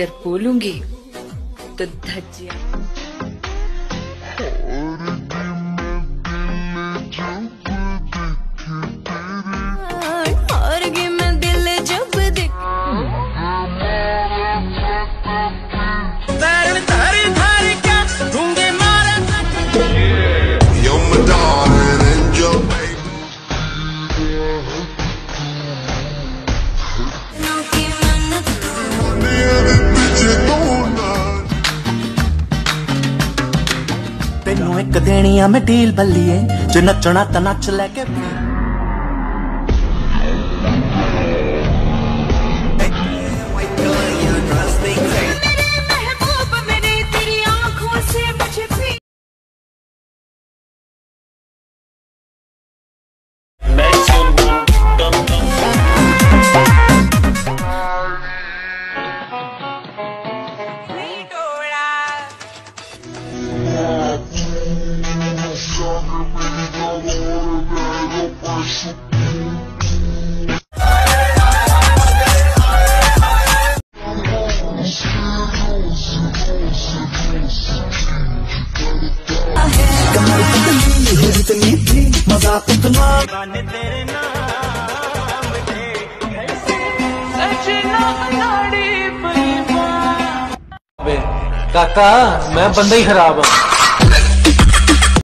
अगर बोलूंगी तो धज्जियां। तेनू एक देनी आ मैं ढील बल्लीए जो नचना ता नच लैके मजाक इतना तेरे नाम काका मैं बंदा ही खराब हूँ।